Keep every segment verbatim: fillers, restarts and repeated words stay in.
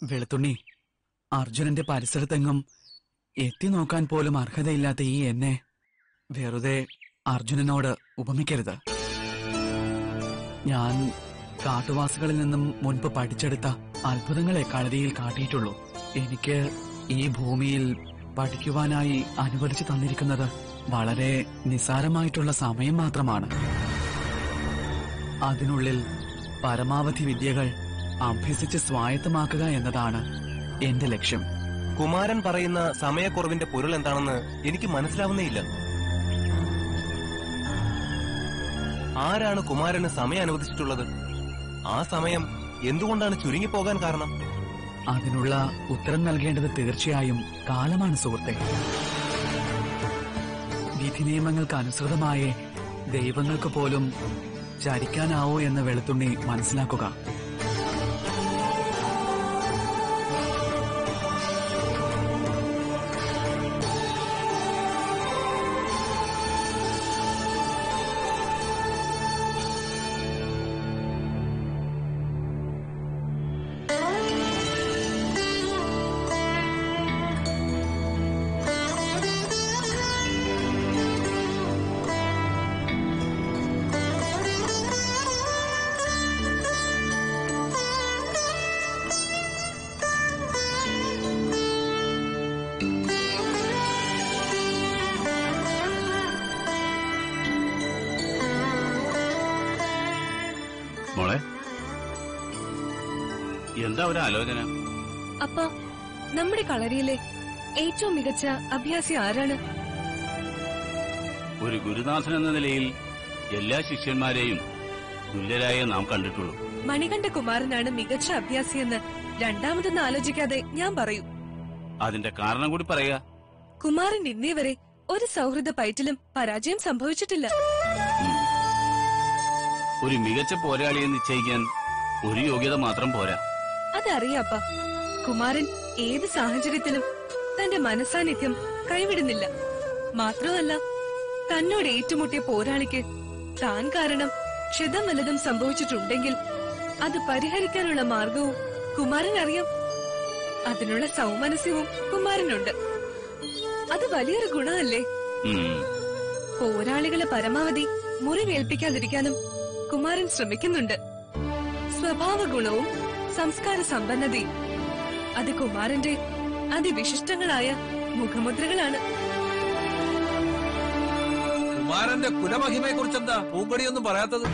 വെളുത്തുണ്ണി, അർജുനന്റെ പരിസരത്തെങ്ങും എത്തി നോക്കാൻ പോലും അർഹതയില്ലാത്ത ഈ എന്നെ വെറുതെ അർജുനനോട് ഉപമിക്കരുത്. ഞാൻ കാട്ടുവാസികളിൽ നിന്നും മുൻപ് പഠിച്ചെടുത്ത അത്ഭുതങ്ങളെ കളരിയിൽ കാട്ടിയിട്ടുള്ളൂ. എനിക്ക് ഈ ഭൂമിയിൽ പഠിക്കുവാനായി അനുവദിച്ചു തന്നിരിക്കുന്നത് വളരെ നിസ്സാരമായിട്ടുള്ള സമയം മാത്രമാണ്. അതിനുള്ളിൽ പരമാവധി വിദ്യകൾ അഭ്യസിച്ച് സ്വായത്തമാക്കുക എന്നതാണ് എന്റെ ലക്ഷ്യം. കുമാരൻ പറയുന്ന സമയക്കുറവിന്റെ പൊരുൾ എന്താണെന്ന് എനിക്ക് മനസ്സിലാവുന്നേയില്ല. ആരാണ് കുമാരന് സമയം അനുവദിച്ചിട്ടുള്ളത്? ആ സമയം എന്തുകൊണ്ടാണ് ചുരുങ്ങിപ്പോകാൻ കാരണം? അതിനുള്ള ഉത്തരം നൽകേണ്ടത് തീർച്ചയായും കാലമാണ് സുഹൃത്തെ. വിധി നിയമങ്ങൾക്ക് അനുസൃതമായേ ദൈവങ്ങൾക്ക് പോലും ചരിക്കാനാവോ എന്ന് വെളുത്തുണ്ണി മനസ്സിലാക്കുക. മോളെ, എന്താ ഒരു ആലോചന? അപ്പ നമ്മുടെ കളരിയിലെ ഏറ്റവും മികച്ച അഭ്യാസി ആരാണ്? ഒരു ഗുരുനാഥൻ എന്ന നിലയിൽ എല്ലാ ശിഷ്യന്മാരെയും തുല്യരായ നാം കണ്ടിട്ടുള്ളൂ. മണികണ്ഠ കുമാരനാണ് മികച്ച അഭ്യാസിയെന്ന് രണ്ടാമതൊന്നും ആലോചിക്കാതെ ഞാൻ പറയൂ. അതിന്റെ കാരണം കൂടി പറയാ. കുമാരൻ ഇന്നേ വരെ ഒരു സൗഹൃദ പയറ്റിലും പരാജയം സംഭവിച്ചിട്ടില്ല. ഒരു മികച്ച പോരാളിയെ നിശ്ചയിക്കാൻ ഒരു യോഗ്യത മാത്രം പോരാ. അതറിയാപ്പ. കുമാരൻ ഏത് സാഹചര്യത്തിലും തന്റെ മനസാന്നിധ്യം കൈവിടുന്നില്ല. മാത്രമല്ല, തന്നോട് ഏറ്റുമുട്ടിയ പോരാളിക്ക് താൻ കാരണം ക്ഷതം വല്ലതും സംഭവിച്ചിട്ടുണ്ടെങ്കിൽ അത് പരിഹരിക്കാനുള്ള മാർഗവും കുമാരൻ അറിയാം. അതിനുള്ള സൗമനസ്യവും കുമാരനുണ്ട്. അത് വലിയൊരു ഗുണമല്ലേ? പോരാളികളെ പരമാവധി മുറിവേൽപ്പിക്കാതിരിക്കാനും കുമാരൻ ശ്രമിക്കുന്നുണ്ട്. സ്വഭാവ ഗുണവും സംസ്കാര സമ്പന്നതയും അത് കുമാരന്റെ അതിവിശിഷ്ടങ്ങളായ മുഖമുദ്രകളാണ്. കുമാരന്റെ കുലമഹിമയെ കുറിച്ചെന്താ പൂങ്കടിയൊന്നും പറയാത്തത്?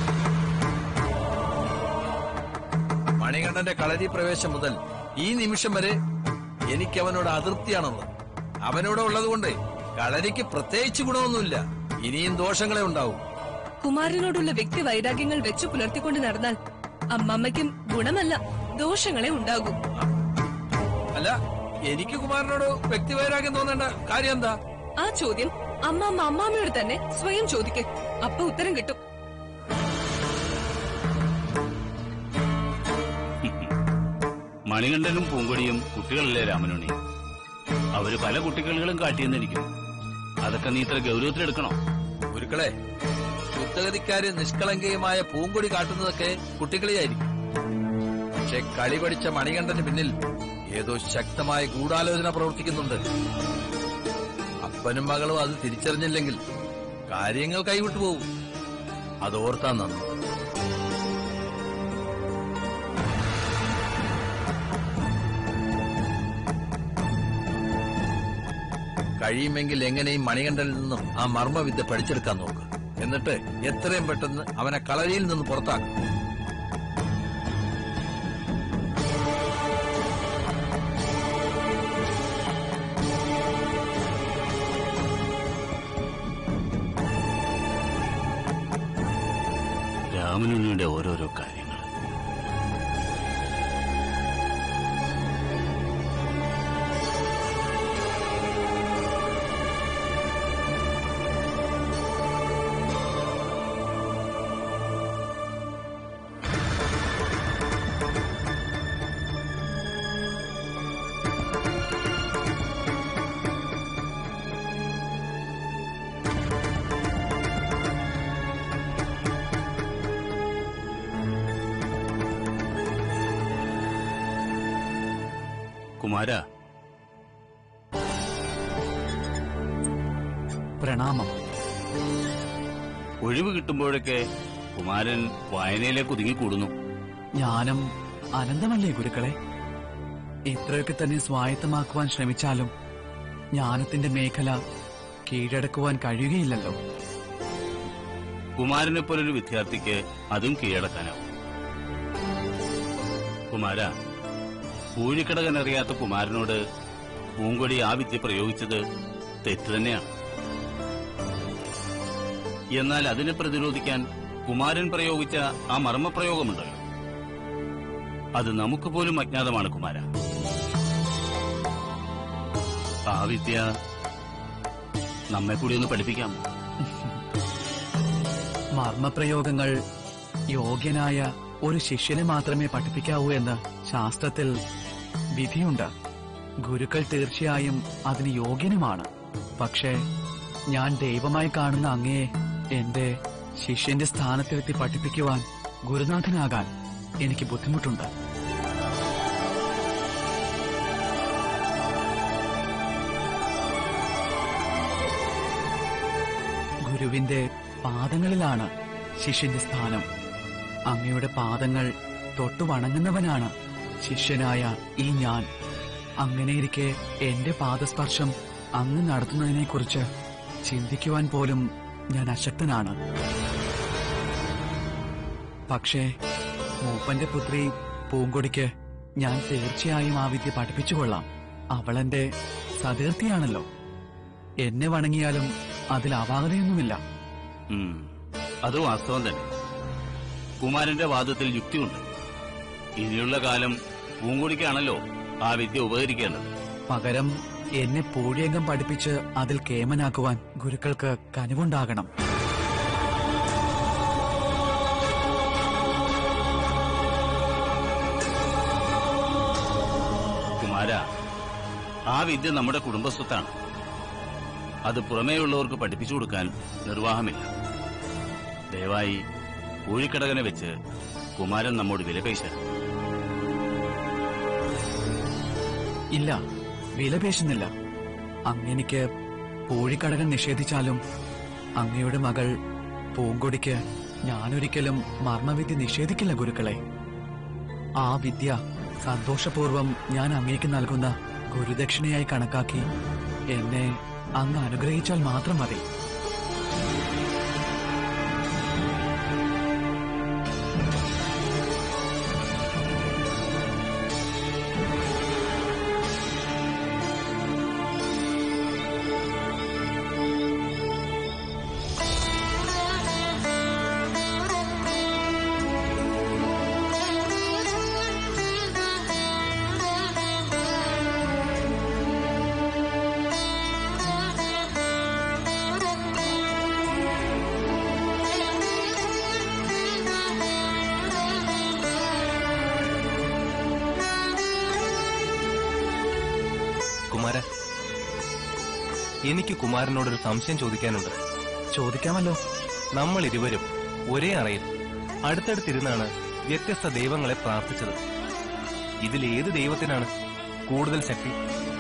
മണികണ്ഠന്റെ കളരി പ്രവേശം മുതൽ ഈ നിമിഷം വരെ എനിക്ക് അവനോട് അതൃപ്തിയാണുള്ളത്. അവനോട് ഉള്ളതുകൊണ്ട് കളരിക്ക് പ്രത്യേകിച്ച് ഗുണമൊന്നുമില്ല. ഇനിയും ദോഷങ്ങളെ ഉണ്ടാവും. കുമാരനോടുള്ള വ്യക്തി വൈരാഗ്യങ്ങൾ വെച്ചു പുലർത്തിക്കൊണ്ട് നടന്നാൽ അമ്മമ്മയ്ക്കും ഗുണമല്ല, ദോഷങ്ങളെ ഉണ്ടാകും. അല്ല, എനിക്ക് കുമാരനോട് വ്യക്തി വൈരാഗ്യം തോന്നേണ്ട കാര്യം എന്താ? ആ ചോദ്യം അമ്മാമ്മ അമ്മാമ്മയോട് തന്നെ സ്വയം ചോദിക്കേ. അപ്പൊ ഉത്തരം കിട്ടും. മണികണ്ഠനും പൂങ്കൊടിയും കുട്ടികളല്ലേ രാമനുണ്ണി? അവര് പല കുട്ടികളികളും കാട്ടിയെന്നിരിക്കും. അതൊക്കെ നീ ഇത്ര ഗൗരവത്തിലെടുക്കണോ? ഗുരുക്കളെ, ശുദ്ധഗതിക്കാര് നിഷ്കളങ്കയുമായ പൂങ്കൊടി കാട്ടുന്നതൊക്കെ കുട്ടികളിയായിരിക്കും. പക്ഷെ കളി പഠിച്ച മണികണ്ഠന് പിന്നിൽ ഏതോ ശക്തമായ ഗൂഢാലോചന പ്രവർത്തിക്കുന്നുണ്ട്. അപ്പനും മകളും അത് തിരിച്ചറിഞ്ഞില്ലെങ്കിൽ കാര്യങ്ങൾ കൈവിട്ടു പോകും. അതോർത്താ നന്നു. കഴിയുമെങ്കിൽ എങ്ങനെയും മണികണ്ഠനിൽ നിന്നും ആ മർമ്മവിദ്യ പഠിച്ചെടുക്കാൻ നോക്ക്. എന്നിട്ട് എത്രയും പെട്ടെന്ന് അവനെ കളരിയിൽ നിന്ന് പുറത്താക്കും. രാമനുണ്ണിയുടെ ഓരോരോ കാര്യങ്ങൾ കുമാര, പ്രണാമം. ഒഴിവ് കിട്ടുമ്പോഴൊക്കെ കുമാരൻ വായനയിലേക്ക് ഒതുങ്ങിക്കൂടുന്നു. ജ്ഞാനം അനന്തമല്ലേ ഗുരുക്കളെ? ഇത്രയൊക്കെ തന്നെ സ്വായത്തമാക്കുവാൻ ശ്രമിച്ചാലും ജ്ഞാനത്തിന്റെ മേഖല കീഴടക്കുവാൻ കഴിയുകയില്ലല്ലോ. കുമാരനെ പോലൊരു വിദ്യാർത്ഥിക്ക് അതും കീഴടക്കാനാവും. കുമാര, പൂഴിക്കടകൻ അറിയാത്ത കുമാരനോട് പൂങ്കൊടി ആ വിദ്യ പ്രയോഗിച്ചത് തെറ്റ് തന്നെയാണ്. എന്നാൽ അതിനെ പ്രതിരോധിക്കാൻ കുമാരൻ പ്രയോഗിച്ച ആ മർമ്മപ്രയോഗമുണ്ടല്ലോ, അത് നമുക്ക് പോലും അജ്ഞാതമാണ് കുമാര. ആ വിദ്യ നമ്മെ കൂടി ഒന്ന് പഠിപ്പിക്കാമോ? മർമ്മപ്രയോഗങ്ങൾ യോഗ്യനായ ഒരു ശിഷ്യനെ മാത്രമേ പഠിപ്പിക്കാവൂ എന്ന് ശാസ്ത്രത്തിൽ വിധിയുണ്ട്. ഗുരുക്കൾ തീർച്ചയായും അതിന് യോഗ്യനുമാണ്. പക്ഷേ ഞാൻ ദൈവമായി കാണുന്ന അങ്ങയെ എന്റെ ശിഷ്യന്റെ സ്ഥാനത്തിലെത്തി പഠിപ്പിക്കുവാൻ, ഗുരുനാഥനാകാൻ എനിക്ക് ബുദ്ധിമുട്ടുണ്ട്. ഗുരുവിന്റെ പാദങ്ങളിലാണ് ശിഷ്യന്റെ സ്ഥാനം. അങ്ങയുടെ പാദങ്ങൾ തൊട്ടു വണങ്ങുന്നവനാണ് ശിഷ്യനായ ഈ ഞാൻ. അങ്ങനെയിരിക്കെ എന്റെ പാദസ്പർശം അങ്ങ് നടത്തുന്നതിനെക്കുറിച്ച് ചിന്തിക്കുവാൻ പോലും ഞാൻ അശക്തനാണ്. പക്ഷേ മൂപ്പന്റെ പുത്രി പൂങ്കൊടിക്ക് ഞാൻ തീർച്ചയായും ആ വിദ്യ പഠിപ്പിച്ചുകൊള്ളാം. അവളെന്റെ സതീർത്ഥിയാണല്ലോ. എന്നെ വണങ്ങിയാലും അതിൽ അപാകതയൊന്നുമില്ല. അത് വാസ്തവം തന്നെ. കുമാരന്റെ വാദത്തിൽ യുക്തിയുണ്ട്. ഇനിയുള്ള കാലം പൂങ്കൊടിക്കാണല്ലോ ആ വിദ്യ ഉപകരിക്കേണ്ടത്. പകരം എന്നെ പൂഴിയംഗം പഠിപ്പിച്ച് അതിൽ കേമനാക്കുവാൻ ഗുരുക്കൾക്ക് കനിവുണ്ടാകണം. കുമാര, ആ വിദ്യ നമ്മുടെ കുടുംബസ്വത്താണ്. അത് പുറമേയുള്ളവർക്ക് പഠിപ്പിച്ചു കൊടുക്കാൻ നിർവാഹമില്ല. ദയവായി പൂഴിക്കടകനെ വെച്ച് കുമാരൻ നമ്മോട് വിലപേശാൻ. ഇല്ല, വിലപേശുന്നില്ല. അങ്ങെനിക്ക് പൂഴിക്കടകൻ നിഷേധിച്ചാലും അങ്ങയുടെ മകൾ പൂങ്കൊടിക്ക് ഞാനൊരിക്കലും മർമ്മവിദ്യ നിഷേധിക്കില്ല ഗുരുക്കളെ. ആ വിദ്യ സന്തോഷപൂർവം ഞാൻ അങ്ങേക്ക് നൽകുന്ന ഗുരുദക്ഷിണയായി കണക്കാക്കി എന്നെ അങ്ങ് അനുഗ്രഹിച്ചാൽ മാത്രം മതി. കുമാര, എനിക്ക് കുമാരനോടൊരു സംശയം ചോദിക്കാനുണ്ട്. ചോദിക്കാമല്ലോ. നമ്മൾ ഇരുവരും ഒരേ അറയിൽ അടുത്തടുത്തിരുന്നാണ് വ്യത്യസ്ത ദൈവങ്ങളെ പ്രാർത്ഥിച്ചത്. ഇതിലേത് ദൈവത്തിനാണ് കൂടുതൽ ശക്തി?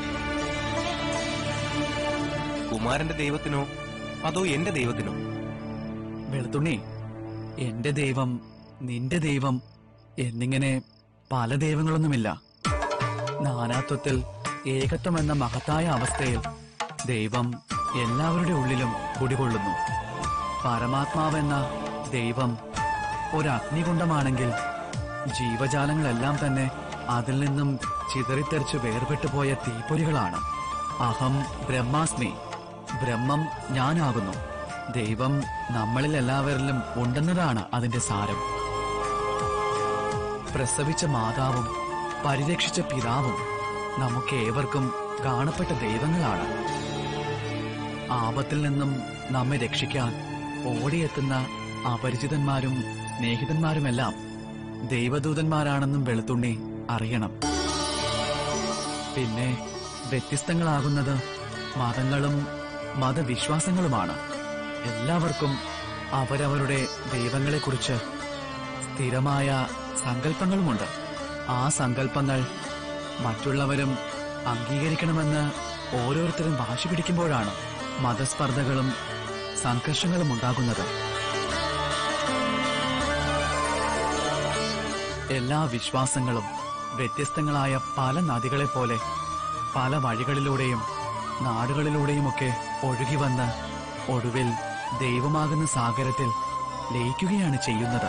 കുമാരന്റെ ദൈവത്തിനോ അതോ എന്റെ ദൈവത്തിനോ? വെളുത്തുണ്ണി, എന്റെ ദൈവം, നിന്റെ ദൈവം എന്നിങ്ങനെ പല ദൈവങ്ങളൊന്നുമില്ല. നാനാത്വത്തിൽ ഏകത്വം എന്ന മഹത്തായ അവസ്ഥയിൽ ദൈവം എല്ലാവരുടെ ഉള്ളിലും കുടികൊള്ളുന്നു. പരമാത്മാവെന്ന ദൈവം ഒരു അഗ്നികുണ്ഡമാണെങ്കിൽ ജീവജാലങ്ങളെല്ലാം തന്നെ അതിൽ നിന്നും ചിതറിത്തെറിച്ച് വേർപെട്ടുപോയ തീപ്പൊരികളാണ്. അഹം ബ്രഹ്മാസ്മി, ബ്രഹ്മം ഞാനാകുന്നു. ദൈവം നമ്മളിൽ എല്ലാവരിലും ഉണ്ടെന്നതാണ് അതിന്റെ സാരം. പ്രസവിച്ച മാതാവും പരിരക്ഷിച്ച പിതാവും നമുക്കേവർക്കും കാണപ്പെട്ട ദൈവങ്ങളാണ്. ആപത്തിൽ നിന്നും നമ്മെ രക്ഷിക്കാൻ ഓടിയെത്തുന്ന അപരിചിതന്മാരും സ്നേഹിതന്മാരുമെല്ലാം ദൈവദൂതന്മാരാണെന്നും വെളുത്തുണ്ണി അറിയണം. പിന്നെ വ്യത്യസ്തങ്ങളാകുന്നത് മതങ്ങളും മതവിശ്വാസങ്ങളുമാണ്. എല്ലാവർക്കും അവരവരുടെ ദൈവങ്ങളെക്കുറിച്ച് സ്ഥിരമായ സങ്കല്പങ്ങളുമുണ്ട്. ആ സങ്കല്പങ്ങൾ മറ്റുള്ളവരും അംഗീകരിക്കണമെന്ന് ഓരോരുത്തരും വാശി പിടിക്കുമ്പോഴാണ് മതസ്പർദ്ധകളും സംഘർഷങ്ങളും ഉണ്ടാകുന്നത്. എല്ലാ വിശ്വാസങ്ങളും വ്യത്യസ്തങ്ങളായ പല നദികളെ പോലെ പല വഴികളിലൂടെയും നാടുകളിലൂടെയുമൊക്കെ ഒഴുകി വന്ന് ഒടുവിൽ ദൈവമാകുന്ന സാഗരത്തിൽ ലയിക്കുകയാണ് ചെയ്യുന്നത്.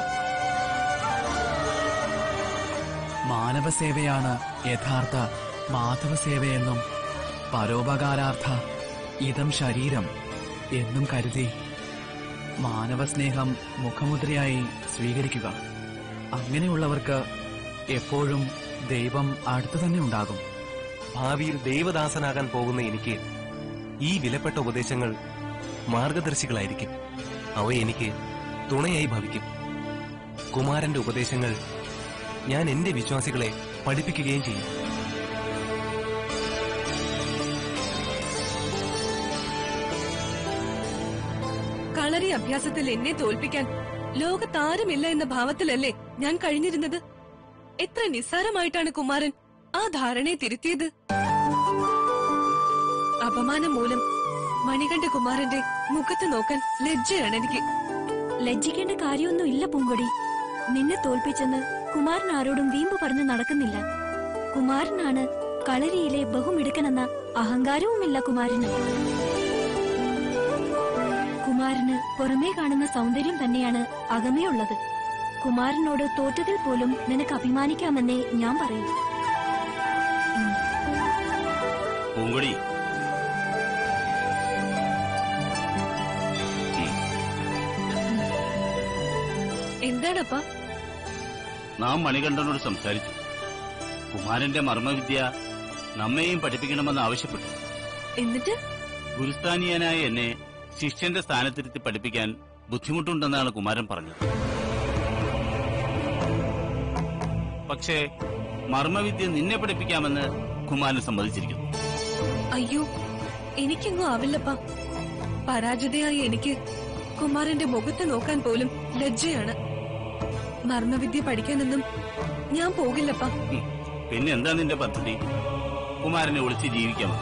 മാനവസേവയാണ് യഥാർത്ഥ മാധവസേവയെന്നും പരോപകാരാർത്ഥ ഇതം ശരീരം എന്നും കരുതി മാനവസ്നേഹം മുഖമുദ്രയായി സ്വീകരിക്കുക. അങ്ങനെയുള്ളവർക്ക് എപ്പോഴും ദൈവം അടുത്തു തന്നെ ഉണ്ടാകും. ഭാവിയിൽ ദൈവദാസനാകാൻ പോകുന്ന എനിക്ക് ഈ വിലപ്പെട്ട ഉപദേശങ്ങൾ മാർഗദർശികളായിരിക്കും. അവ എനിക്ക് തുണയായി ഭവിക്കും. കുമാരന്റെ ഉപദേശങ്ങൾ ഞാൻ എന്റെ വിശ്വാസികളെ പഠിപ്പിക്കുകയും ചെയ്യും. കളരി അഭ്യാസത്തിൽ എന്നെ തോൽപ്പിക്കാൻ ലോകത്താരുമില്ല എന്ന ഭാവത്തിലല്ലേ ഞാൻ കഴിഞ്ഞിരുന്നത്. എത്ര നിസ്സാരമായിട്ടാണ് കുമാരൻ ആ ധാരണയെ തിരുത്തിയത്. അപമാനം മൂലം മണികണ്ഠ കുമാരന്റെ മുഖത്ത് നോക്കാൻ ലജ്ജയാണ് എനിക്ക്. ലജ്ജിക്കേണ്ട കാര്യമൊന്നും ഇല്ല പൂങ്കൊടി. നിന്നെ തോൽപ്പിച്ചെന്ന് കുമാരൻ ആരോടും വീമ്പ് പറഞ്ഞു നടക്കുന്നില്ല. കുമാരനാണ് കളരിയിലെ ബഹുമിടുക്കനെന്ന അഹങ്കാരവുമില്ല കുമാരന്. കുമാരന് പുറമേ കാണുന്ന സൗന്ദര്യം തന്നെയാണ് അകമേ ഉള്ളത്. കുമാരനോട് തോറ്റതിൽ പോലും നിനക്ക് അഭിമാനിക്കാമെന്നേ ഞാൻ പറയൂ. പൂങ്കൊടി, എന്താണപ്പാ? നാം മണികണ്ഠനോട് സംസാരിച്ചു. കുമാരന്റെ മർമ്മവിദ്യ നമ്മെയും പഠിപ്പിക്കണമെന്ന് ആവശ്യപ്പെട്ടു. എന്നിട്ട് ഗുരുസ്ഥാനീയനായ എന്നെ ശിഷ്യന്റെ സ്ഥാനത്തിരുത്തി പഠിപ്പിക്കാൻ ബുദ്ധിമുട്ടുണ്ടെന്നാണ് കുമാരൻ പറഞ്ഞത്. പക്ഷേ മർമ്മവിദ്യ നിന്നെ പഠിപ്പിക്കാമെന്ന് കുമാരൻ സമ്മതിച്ചിരിക്കുന്നു. അയ്യോ, എനിക്കെങ്ങും ആവില്ലപ്പാ. പരാജിതയായ എനിക്ക് കുമാരന്റെ മുഖത്ത് നോക്കാൻ പോലും ലജ്ജയാണ്. മർമ്മവിദ്യ പഠിക്കാനൊന്നും ഞാൻ പോകില്ലപ്പാ. പിന്നെന്താ നിന്റെ പദ്ധതി? കുമാരനെ ഒളിച്ച് ജീവിക്കാമോ?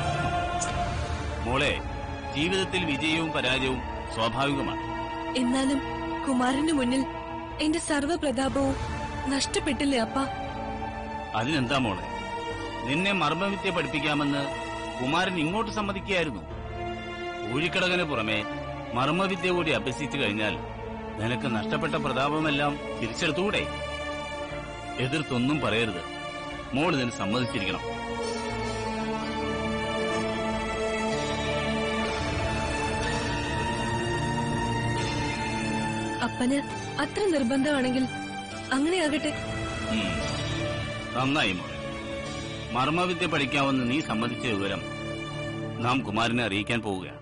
മോളെ, ജീവിതത്തിൽ വിജയവും പരാജയവും സ്വാഭാവികമാണ്. എന്നാലും കുമാരന് മുന്നിൽ എന്റെ സർവ്വപ്രതാപവും നഷ്ടപ്പെട്ടില്ലേ അപ്പാ? അതിനെന്താ മോളെ, നിന്നെ മർമ്മവിദ്യ പഠിപ്പിക്കാമെന്ന് കുമാരൻ ഇങ്ങോട്ട് സമ്മതിക്കുകയായിരുന്നു. ഊഴിക്കടകന് പുറമെ മർമ്മവിദ്യ കൂടി അഭ്യസിച്ചു കഴിഞ്ഞാൽ നിനക്ക് നഷ്ടപ്പെട്ട പ്രതാപമെല്ലാം തിരിച്ചെടുത്തുകൂടെ? എതിർത്തൊന്നും പറയരുത്. മോൾ ഇതിന് സമ്മതിച്ചിരിക്കണം. അപ്പന് അത്ര നിർബന്ധമാണെങ്കിൽ അങ്ങനെയാകട്ടെ. നന്നായി മോളെ. മർമ്മവിദ്യ പഠിക്കാമെന്ന് നീ സമ്മതിച്ച വിവരം നാം കുമാരനെ അറിയിക്കാൻ പോവുകയാണ്.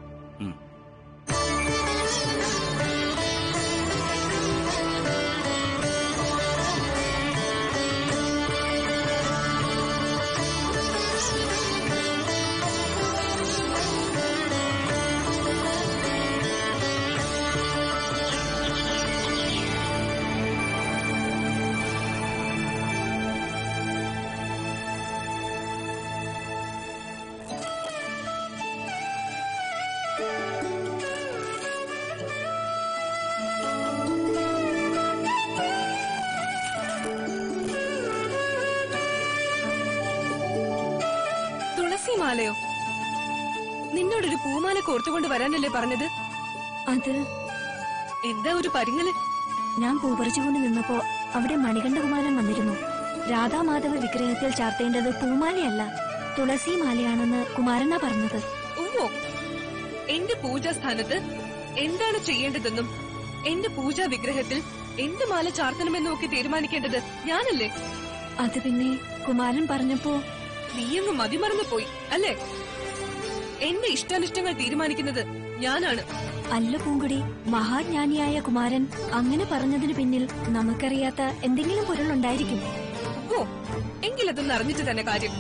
മാലയോ? നിന്നോടൊരു പൂമാല കോർത്തുകൊണ്ട് വരാനല്ലേ പറഞ്ഞത്? അത് എന്താ ഒരു പരിങ്ങല്? ഞാൻ പൂ പറിച്ചുകൊണ്ട് നിന്നപ്പോ അവിടെ മണികണ്ഠകുമാരൻ വന്നിരുന്നു. രാധാമാധവ വിഗ്രഹത്തിൽ ചാർത്തേണ്ടത് പൂമാലയല്ല, തുളസി മാലയാണെന്ന് കുമാരനാ പറഞ്ഞത്. ഓ, എന്റെ പൂജാസ്ഥാനത്ത് എന്താണ് ചെയ്യേണ്ടതെന്നും എന്റെ പൂജാ വിഗ്രഹത്തിൽ എന്ത് മാല ചാർത്തണമെന്നും ഒക്കെ തീരുമാനിക്കേണ്ടത് ഞാനല്ലേ? അത് പിന്നെ കുമാരൻ പറഞ്ഞപ്പോ നീയങ്ങ് മതിമറന്നു പോയി അല്ലേ? എന്റെ ഇഷ്ടാനിഷ്ടങ്ങൾ തീരുമാനിക്കുന്നത് ഞാനാണ്. അല്ല പൂങ്കുടി, മഹാജ്ഞാനിയായ കുമാരൻ അങ്ങനെ പറഞ്ഞതിന് പിന്നിൽ നമുക്കറിയാത്ത എന്തെങ്കിലും പൊരുളുണ്ടായിരിക്കും. ഓ, എങ്കിലതൊന്നും അറിഞ്ഞിട്ട് തന്നെ കാര്യം.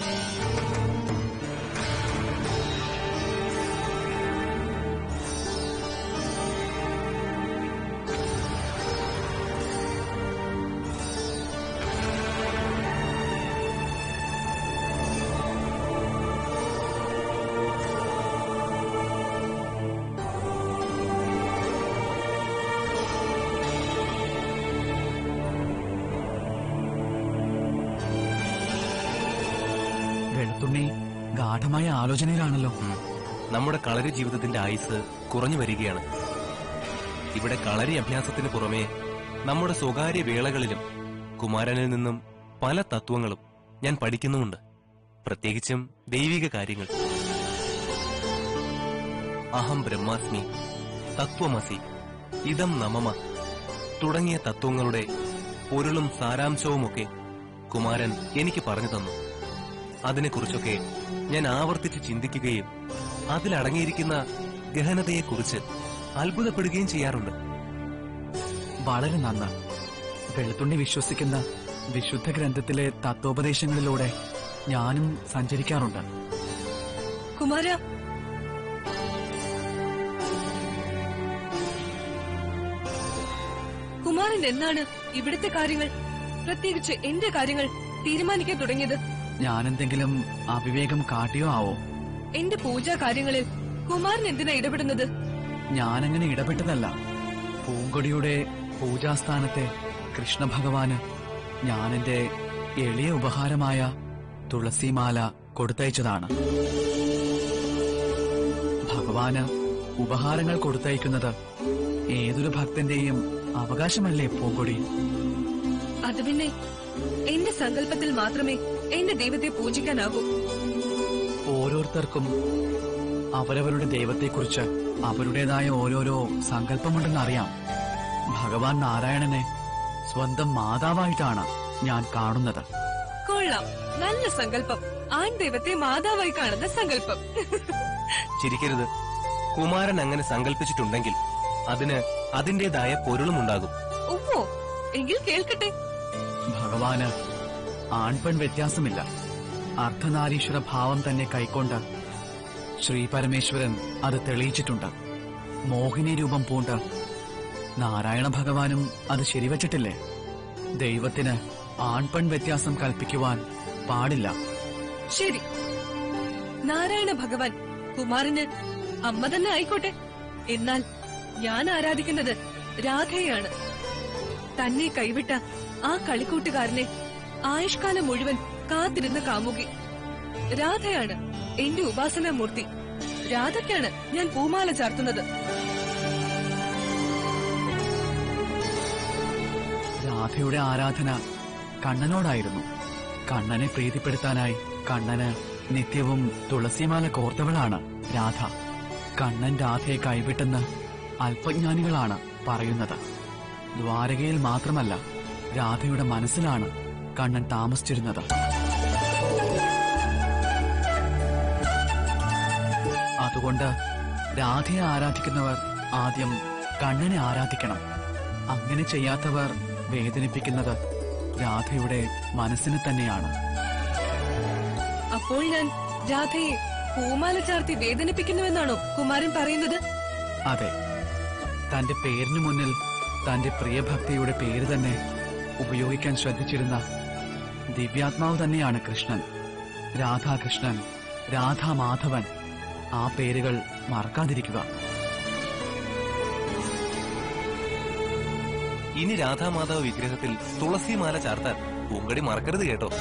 വെളുത്തുണ്ണി ഗാഠമായ ആലോചനയിലാണല്ലോ. നമ്മുടെ കളരി ജീവിതത്തിന്റെ ആയുസ് കുറഞ്ഞു വരികയാണ്. ഇവിടെ കളരി അഭ്യാസത്തിന് പുറമെ നമ്മുടെ സ്വകാര്യ വേളകളിലും കുമാരനിൽ നിന്നും പല തത്വങ്ങളും ഞാൻ പഠിക്കുന്നുമുണ്ട്. പ്രത്യേകിച്ചും ദൈവിക കാര്യങ്ങൾ. അഹം ബ്രഹ്മാസ്മി, തത്വമസി, ഇദം നമമ തുടങ്ങിയ തത്വങ്ങളുടെ പൊരുളും സാരാംശവുമൊക്കെ കുമാരൻ എനിക്ക് പറഞ്ഞു തന്നു. അതിനെക്കുറിച്ചൊക്കെ ഞാൻ ആവർത്തിച്ച് ചിന്തിക്കുകയും അതിലടങ്ങിയിരിക്കുന്ന ഗഹനതയെക്കുറിച്ച് അത്ഭുതപ്പെടുകയും ചെയ്യാറുണ്ട്. വളരെ നന്ന്. വെളുത്തുണ്ണി വിശ്വസിക്കുന്ന വിശുദ്ധ ഗ്രന്ഥത്തിലെ തത്വോപദേശങ്ങളിലൂടെ ഞാനും സഞ്ചരിക്കാറുണ്ട്. കുമാര, കുമാരൻ എന്നാണ് ഇവിടുത്തെ കാര്യങ്ങൾ, പ്രത്യേകിച്ച് എന്റെ കാര്യങ്ങൾ തീരുമാനിക്കാൻ തുടങ്ങിയത്? ഞാനെന്തെങ്കിലും അവിവേകം കാട്ടിയോ ആവോ? എന്റെ പൂജാ കാര്യങ്ങളിൽ കുമാരൻ എന്തിനാ ഇടപെടുന്നത്? ഞാനങ്ങനെ ഇടപെട്ടതല്ല. പൂങ്കൊടിയുടെ പൂജാസ്ഥാനത്തെ കൃഷ്ണഭഗവാന് ഞാൻ എന്റെ എളിയ ഉപഹാരമായ തുളസിമാല കൊടുത്തയച്ചതാണ്. ഭഗവാന് ഉപഹാരങ്ങൾ കൊടുത്തയക്കുന്നത് ഏതൊരു ഭക്തന്റെയും അവകാശമല്ലേ പൂങ്കൊടി? അത് പിന്നെ എന്റെ സങ്കല്പത്തിൽ മാത്രമേ എന്റെ ദൈവത്തെ പൂജിക്കാനാകൂ. ഓരോരുത്തർക്കും അവരവരുടെ ദൈവത്തെക്കുറിച്ച് അവരുടേതായ ഓരോരോ സങ്കല്പമുണ്ടെന്നറിയാം. ഭഗവാൻ നാരായണനെ സ്വന്തം മാതാവായിട്ടാണ് ഞാൻ കാണുന്നത്. കൊള്ളാം, നല്ല സങ്കല്പം. ആൺ ദൈവത്തെ മാതാവായി കാണുന്ന സങ്കല്പം. ചിരിക്കരുത്. കുമാരൻ അങ്ങനെ സങ്കല്പിച്ചിട്ടുണ്ടെങ്കിൽ അതിന് അതിന്റേതായ പൊരുളുമുണ്ടാകും. ഓഹോ, എങ്കിൽ കേൾക്കട്ടെ. ഭഗവാന് ആൺപെൺ വ്യത്യാസമില്ല. അർദ്ധനാരീശ്വര ഭാവം തന്നെ കൈക്കൊണ്ട് ശ്രീ പരമേശ്വരൻ അത് തെളിയിച്ചിട്ടുണ്ട്. മോഹിനി രൂപം പൂണ്ട് നാരായണ ഭഗവാനും അത് ശരിവച്ചിട്ടില്ലേ? ദൈവത്തിന് ആൺപെൺ വ്യത്യാസം കൽപ്പിക്കുവാൻ പാടില്ല. ശരി, നാരായണ ഭഗവാൻ കുമാരന് അമ്മ തന്നെ ആയിക്കോട്ടെ. എന്നാൽ ഞാൻ ആരാധിക്കുന്നത് രാധയെയാണ്. തന്നെ കൈവിട്ട ആ കളിക്കൂട്ടുകാരനെ ആയുഷ്കാലം മുഴുവൻ കാത്തിരുന്ന കാമുകി രാധയാണ് എന്റെ ഉപാസനാമൂർത്തി. രാധയ്ക്കാണ് ഞാൻ പൂമാല ചാർത്തുന്നത്. രാധയുടെ ആരാധന കണ്ണനോടായിരുന്നു. കണ്ണനെ പ്രീതിപ്പെടുത്താനായി കണ്ണന് നിത്യവും തുളസിമാല കോർത്തവളാണ് രാധ. കണ്ണൻ രാധയെ കൈവിട്ടെന്ന് അല്പജ്ഞാനികളാണ് പറയുന്നത്. ദ്വാരകയിൽ മാത്രമല്ല, രാധയുടെ മനസ്സിലാണ് കണ്ണൻ താമസിച്ചിരുന്നത്. അതുകൊണ്ട് രാധയെ ആരാധിക്കുന്നവർ ആദ്യം കണ്ണനെ ആരാധിക്കണം. അങ്ങനെ ചെയ്യാത്തവർ വേദനിപ്പിക്കുന്നത് രാധയുടെ മനസ്സിനെ തന്നെയാണ്. അപ്പോൾ ഞാൻ രാധയെ പൂമാല ചാർത്തി വേദനിപ്പിക്കുന്നുവെന്നാണോ കുമാരൻ പറയുന്നത്? അതെ. തന്റെ പേരിനു മുന്നിൽ തന്റെ പ്രിയഭക്തിയുടെ പേര് തന്നെ ഉപയോഗിക്കാൻ ശ്രദ്ധിച്ചിരുന്ന ദിവ്യാത്മാവ് തന്നെയാണ് കൃഷ്ണൻ. രാധാകൃഷ്ണൻ, രാധാമാധവൻ, ആ പേരുകൾ മറക്കാതിരിക്കുക. ഇനി രാധാമാധവ വിഗ്രഹത്തിൽ തുളസിമാല ചാർത്താൻ പൂങ്കടി മറക്കരുത് കേട്ടോ.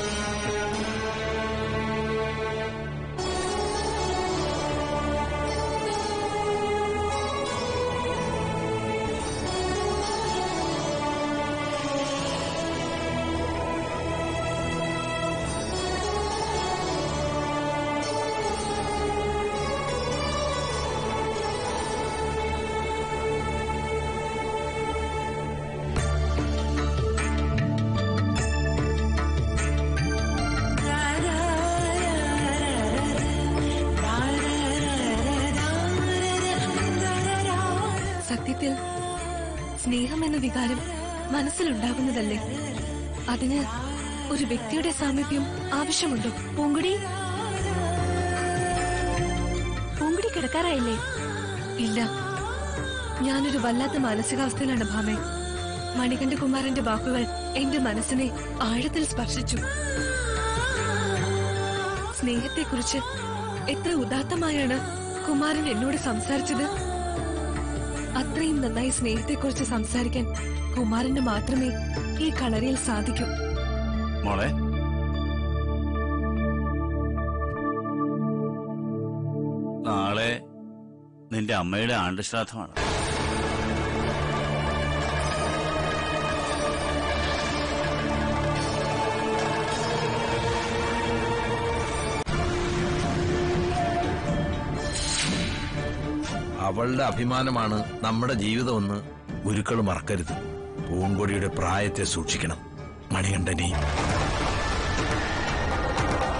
സത്യത്തിൽ സ്നേഹം എന്ന വികാരം മനസ്സിലുണ്ടാകുന്നതല്ലേ? അതിന് ഒരു വ്യക്തിയുടെ സാമീപ്യം ആവശ്യമുണ്ടോ? പൂങ്കുടി, പൂങ്കുടി കിടക്കാറായില്ലേ? ഇല്ല, ഞാനൊരു വല്ലാത്ത മാനസികാവസ്ഥയിലാണ് ഭാമേ. മണികണ്ഠകുമാരന്റെ വാക്കുകൾ എന്റെ മനസ്സിനെ ആഴത്തിൽ സ്പർശിച്ചു. സ്നേഹത്തെക്കുറിച്ച് എത്ര ഉദാത്തമായാണ് കുമാരൻ എന്നോട് സംസാരിച്ചത്. അത്രയും നന്നായി സ്നേഹത്തെക്കുറിച്ച് സംസാരിക്കാൻ കുമാരന് മാത്രമേ ഈ കളരിയിൽ സാധിക്കൂ. മോളെ, നിന്റെ അമ്മയുടെ ആണ്ടുശ്രാദ്ധമാണ്. അവളുടെ അഭിമാനമാണ് നമ്മുടെ ജീവിതമെന്ന് ഗുരുക്കൾ മറക്കരുത്. പൂങ്കൊടിയുടെ പ്രായത്തെ സൂക്ഷിക്കണം. മണികണ്ഠനെ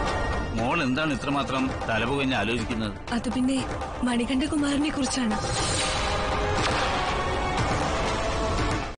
മോൾ എന്താണ് ഇത്രമാത്രം തലപുകഞ്ഞ് ആലോചിക്കുന്നത്? അത് പിന്നെ മണികണ്ഠകുമാരനെ കുറിച്ചാണ്.